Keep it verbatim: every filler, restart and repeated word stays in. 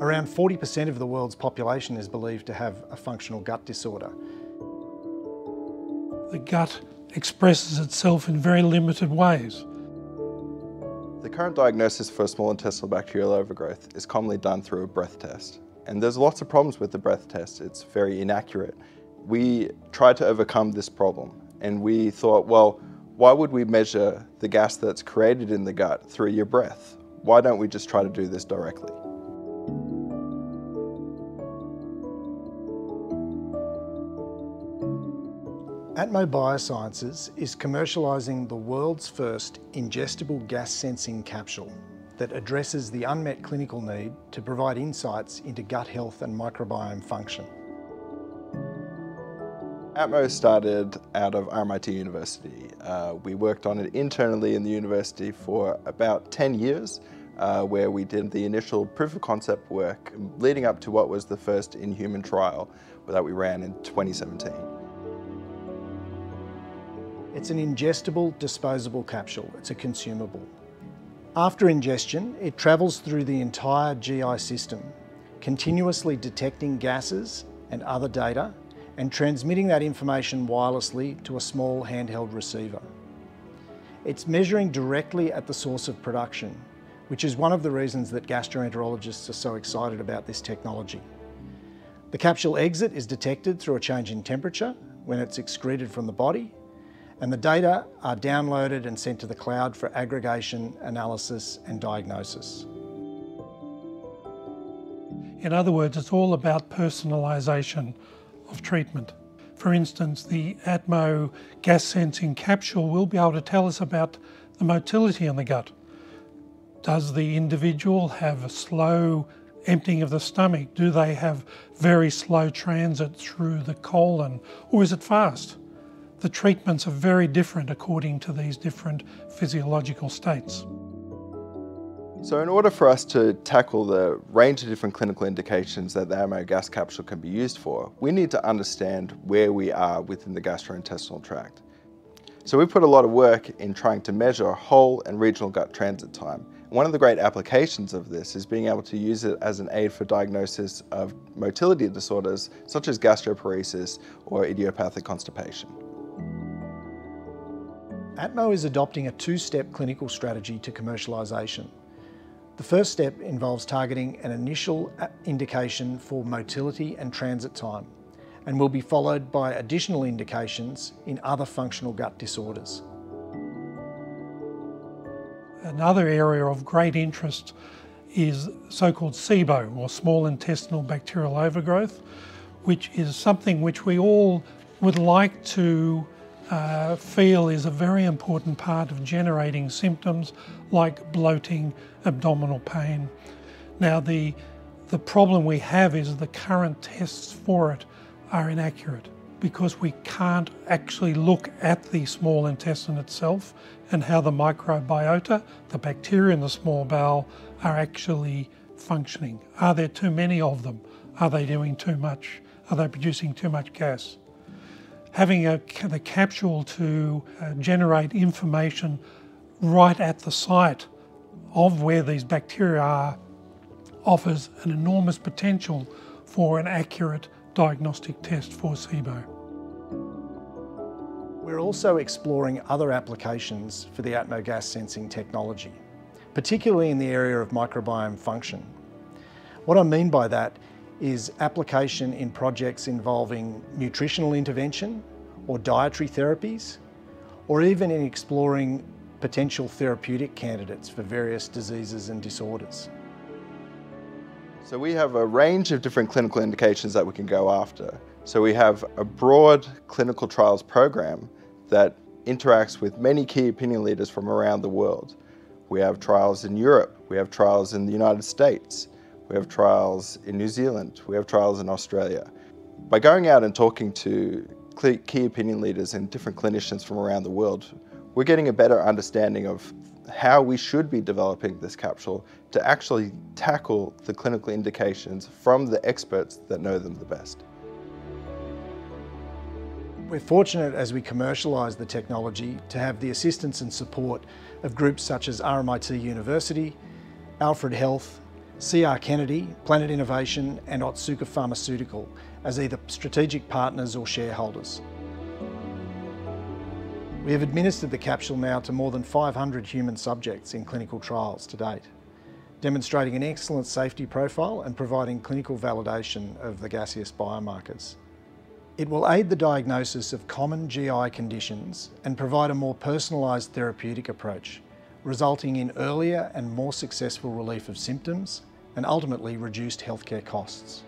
Around forty percent of the world's population is believed to have a functional gut disorder. The gut expresses itself in very limited ways. The current diagnosis for small intestinal bacterial overgrowth is commonly done through a breath test. And there's lots of problems with the breath test. It's very inaccurate. We tried to overcome this problem, and we thought, well, why would we measure the gas that's created in the gut through your breath? Why don't we just try to do this directly? Atmo Biosciences is commercialising the world's first ingestible gas sensing capsule that addresses the unmet clinical need to provide insights into gut health and microbiome function. Atmo started out of R M I T University. Uh, we worked on it internally in the university for about ten years, uh, where we did the initial proof of concept work leading up to what was the first in-human trial that we ran in twenty seventeen. It's an ingestible, disposable capsule. It's a consumable. After ingestion, it travels through the entire G I system, continuously detecting gases and other data and transmitting that information wirelessly to a small handheld receiver. It's measuring directly at the source of production, which is one of the reasons that gastroenterologists are so excited about this technology. The capsule exit is detected through a change in temperature when it's excreted from the body, and the data are downloaded and sent to the cloud for aggregation, analysis and diagnosis. In other words, it's all about personalisation of treatment. For instance, the Atmo gas sensing capsule will be able to tell us about the motility in the gut. Does the individual have a slow emptying of the stomach? Do they have very slow transit through the colon, or is it fast? The treatments are very different according to these different physiological states. So in order for us to tackle the range of different clinical indications that the Atmo gas capsule can be used for, we need to understand where we are within the gastrointestinal tract. So we put a lot of work in trying to measure whole and regional gut transit time. One of the great applications of this is being able to use it as an aid for diagnosis of motility disorders such as gastroparesis or idiopathic constipation. Atmo is adopting a two-step clinical strategy to commercialisation. The first step involves targeting an initial indication for motility and transit time, and will be followed by additional indications in other functional gut disorders. Another area of great interest is so-called SIBO, or small intestinal bacterial overgrowth, which is something which we all would like to Uh, feel is a very important part of generating symptoms like bloating, abdominal pain. Now the, the problem we have is the current tests for it are inaccurate because we can't actually look at the small intestine itself and how the microbiota, the bacteria in the small bowel, are actually functioning. Are there too many of them? Are they doing too much? Are they producing too much gas? Having a, the capsule to uh, generate information right at the site of where these bacteria are offers an enormous potential for an accurate diagnostic test for SIBO. We're also exploring other applications for the Atmo gas sensing technology, particularly in the area of microbiome function. What I mean by that is application in projects involving nutritional intervention or dietary therapies, or even in exploring potential therapeutic candidates for various diseases and disorders. So we have a range of different clinical indications that we can go after. So we have a broad clinical trials program that interacts with many key opinion leaders from around the world. We have trials in Europe, we have trials in the United States, we have trials in New Zealand, we have trials in Australia. By going out and talking to key opinion leaders and different clinicians from around the world, we're getting a better understanding of how we should be developing this capsule to actually tackle the clinical indications from the experts that know them the best. We're fortunate as we commercialise the technology to have the assistance and support of groups such as R M I T University, Alfred Health, C R Kennedy, Planet Innovation and Otsuka Pharmaceutical as either strategic partners or shareholders. We have administered the capsule now to more than five hundred human subjects in clinical trials to date, demonstrating an excellent safety profile and providing clinical validation of the gaseous biomarkers. It will aid the diagnosis of common G I conditions and provide a more personalised therapeutic approach, resulting in earlier and more successful relief of symptoms and ultimately reduced healthcare costs.